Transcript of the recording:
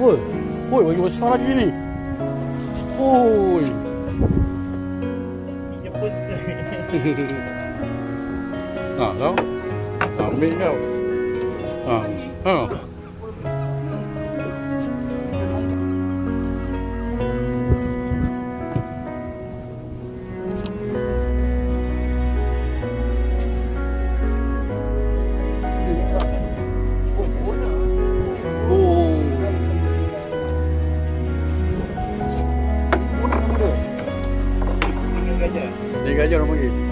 apa? Oi, bagi besar lagi ni. Oi. Jepun suka. Kau. Ambil kau. Ha. 你应该叫什么给？